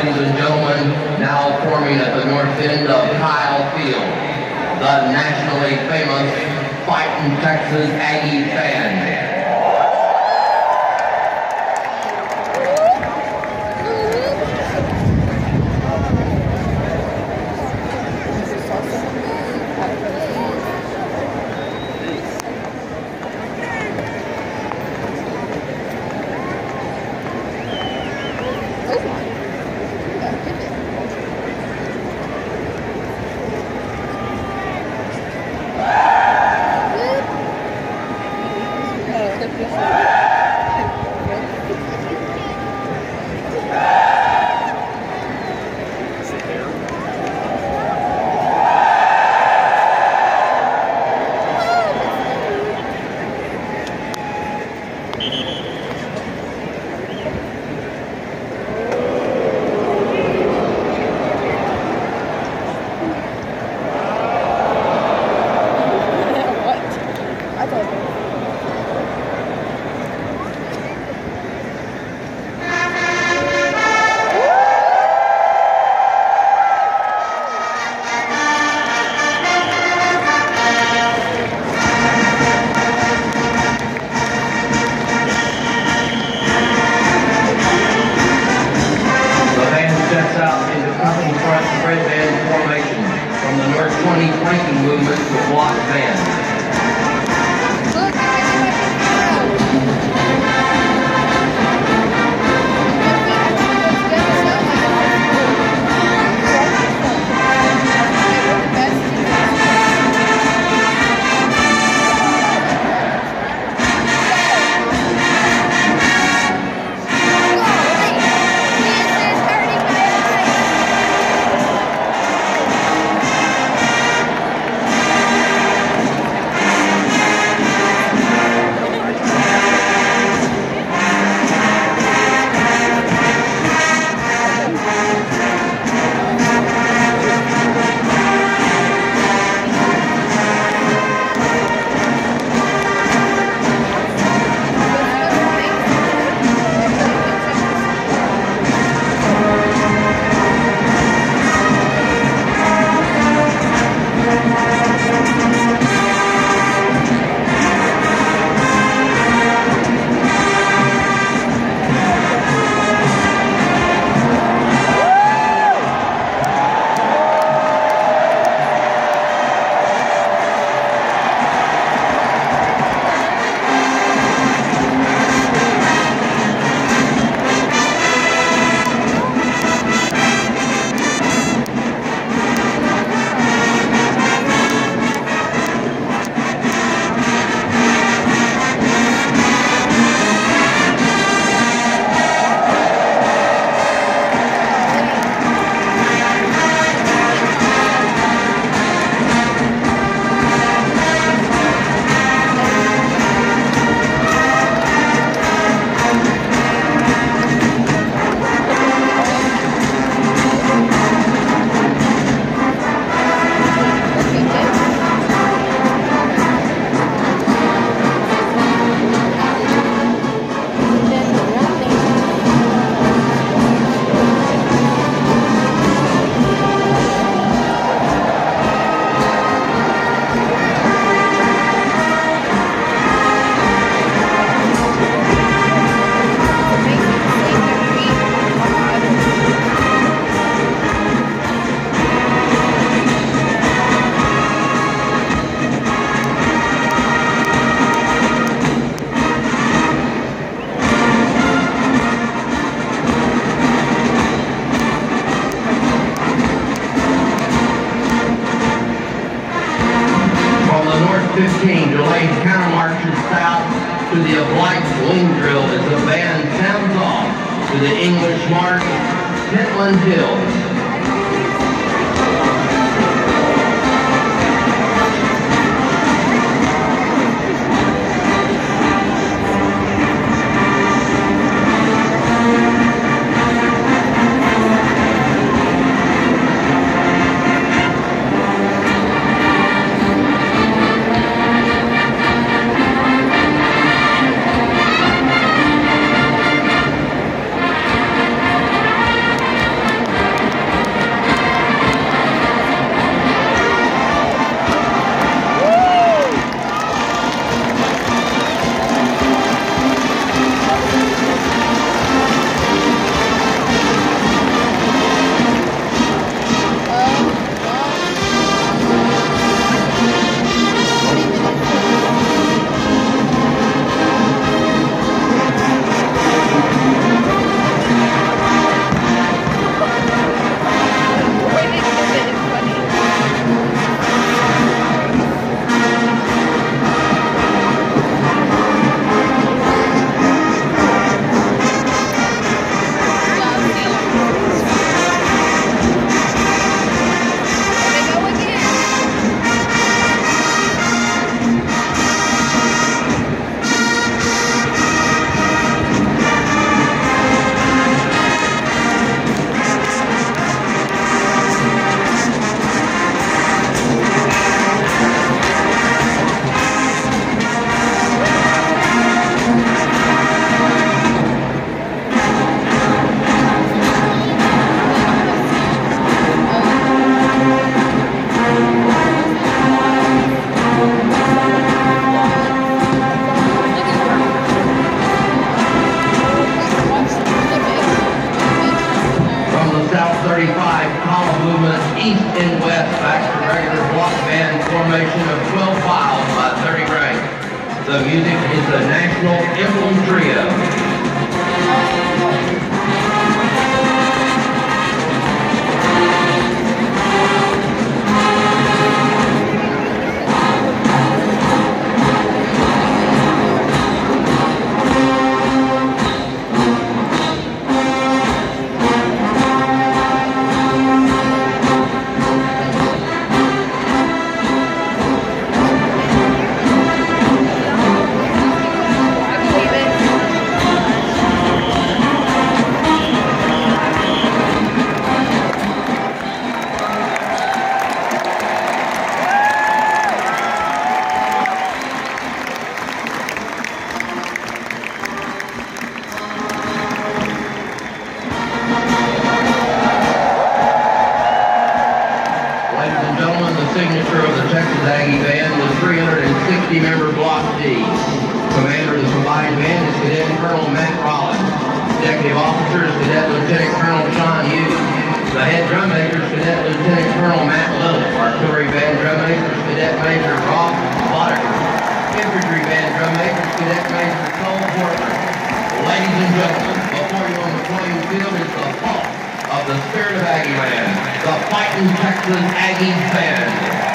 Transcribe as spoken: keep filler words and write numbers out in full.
ladies and gentlemen, now forming at the north end of Kyle Field, the nationally famous Fightin, Texas Aggie fan. From the North twenty flanking movement to block band. fifteen delayed countermarches south to the obliged wing drill as the band sounds off to the English march, Pentland Hills. east and west back to regular block band formation of twelve files by thirty ranks. The music is the National Emblem Trio. Signature of the Texas Aggie Band was three hundred sixty member Block D. Commander of the combined band is Cadet Colonel Matt Rollins. Executive Officer is Cadet Lieutenant Colonel Sean Hughes. The head drum major is Cadet Lieutenant Colonel Matt Little. Artillery band drum major is Cadet Major Ross Boddicker. Infantry band drum major is Cadet Major Cole Portland. Ladies and gentlemen, before you on the playing field is the pulse of the spirit of Aggie Land, the Fightin' Texas Aggie Band.